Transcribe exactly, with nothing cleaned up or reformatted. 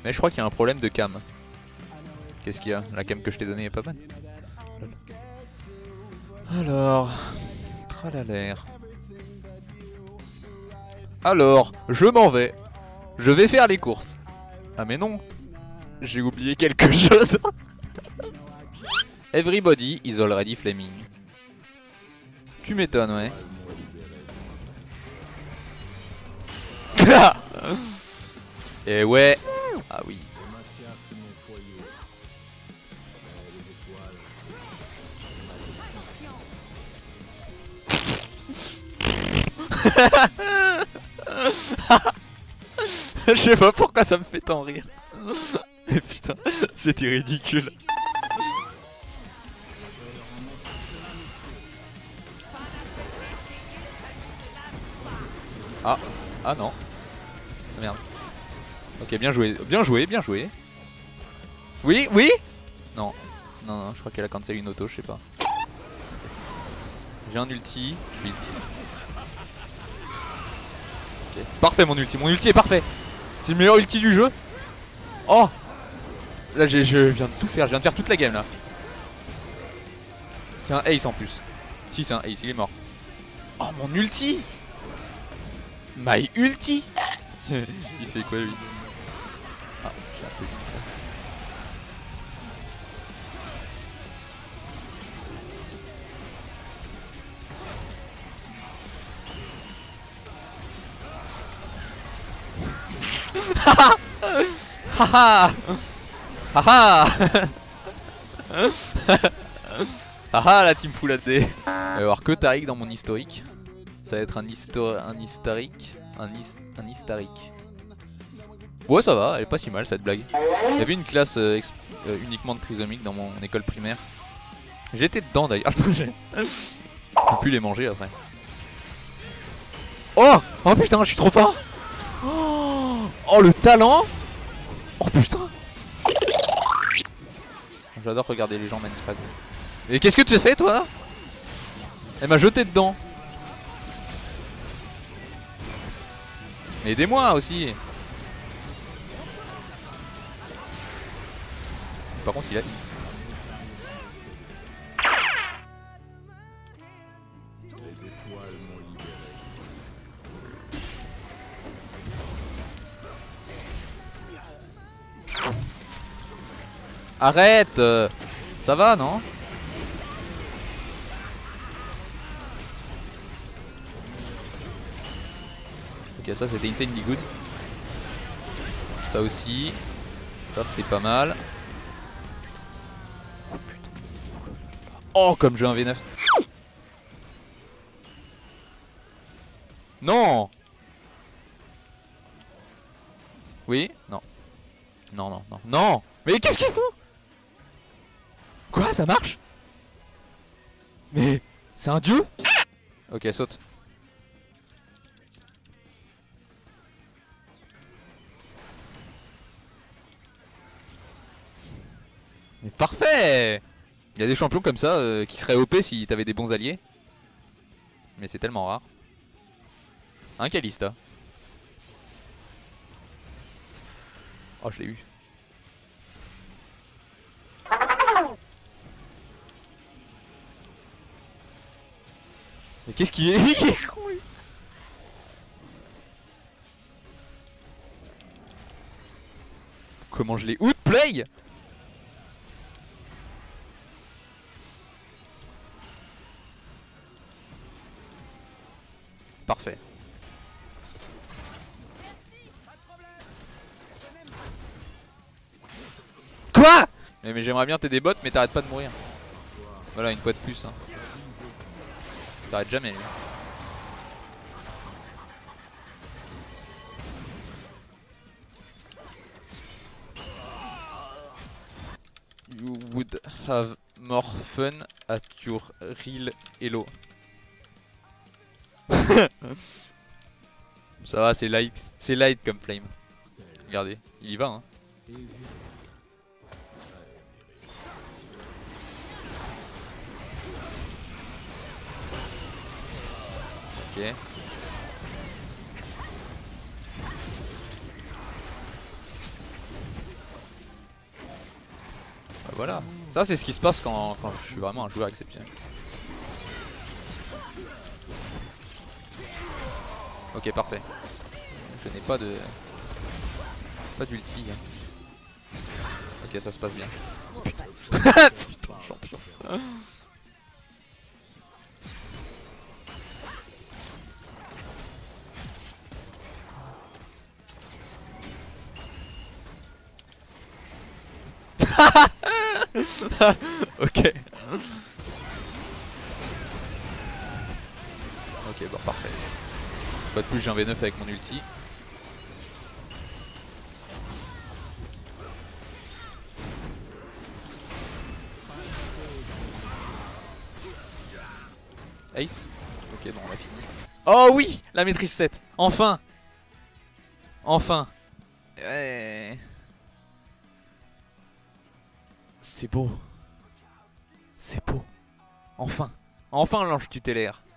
Mais je crois qu'il y a un problème de cam. Qu'est-ce qu'il y a? La cam que je t'ai donnée est pas bonne. Alors... Tralalaire. Alors, je m'en vais. Je vais faire les courses. Ah mais non. J'ai oublié quelque chose. Everybody is already flaming. Tu m'étonnes, ouais. Et ouais. Ah oui. Je sais pas pourquoi ça me fait tant rire. Mais putain, c'était ridicule. Ah, ah non. Merde. Ok, bien joué, bien joué, bien joué. Oui, oui. Non, non, non, je crois qu'elle a cancel une auto, je sais pas. J'ai un ulti, je suis ulti. Okay. Parfait mon ulti, mon ulti est parfait. C'est le meilleur ulti du jeu. Oh. Là je viens de tout faire, je viens de faire toute la game là. C'est un ace en plus. Si c'est un ace, il est mort. Oh mon ulti. My ulti. Il fait quoi lui? Ah, j'ai un peu vite. Haha. Haha. Haha. Haha la team full A D. Il va y avoir que Tariq dans mon historique. Ça va être un, histo un historique. Un, his un historique. Ouais ça va, elle est pas si mal cette blague. Il y avait une classe euh, euh, uniquement de trisomiques dans mon école primaire. J'étais dedans d'ailleurs. Je peux plus les manger après. Oh. Oh putain je suis trop fort. Oh, oh le talent. Oh putain. J'adore regarder les gens main spread. Mais qu'est-ce que tu fais toi? Elle m'a jeté dedans. Mais aidez-moi aussi. Par contre il a hit. Arrête euh, ça va non? Ok ça c'était insanely good. Ça aussi. Ça c'était pas mal. Oh putain. Oh comme j'ai un V neuf. Non. Oui. Non. Non non non. Non. Mais qu'est-ce qu'il fout? Quoi ça marche? Mais c'est un dieu? Ok saute. Mais parfait. Il y a des champions comme ça euh, qui seraient O P si t'avais des bons alliés. Mais c'est tellement rare. Un Kalista. Oh je l'ai eu. Mais qu'est-ce qu'il est? Il est con lui. Comment je l'ai outplay? Parfait. Quoi? Mais, mais j'aimerais bien t'aider bots mais t'arrêtes pas de mourir. Voilà une fois de plus hein. Ça arrête jamais. You would have more fun at your real elo. Ça va c'est light. C'est light comme flame. Regardez, il y va hein. Ok. Bah voilà. Ça c'est ce qui se passe quand, quand je suis vraiment un joueur exceptionnel. Ok parfait. Je n'ai pas de... Pas d'ulti. Hein. Ok ça se passe bien. Oh, putain. Putain champion. Ok. Ok bon parfait. Pas de plus j'ai un V neuf avec mon ulti. Ace. Ok bon on a fini. Oh oui, la maîtrise sept. Enfin. Enfin. Ouais. C'est beau. C'est beau. Enfin. Enfin l'ange tutélaire.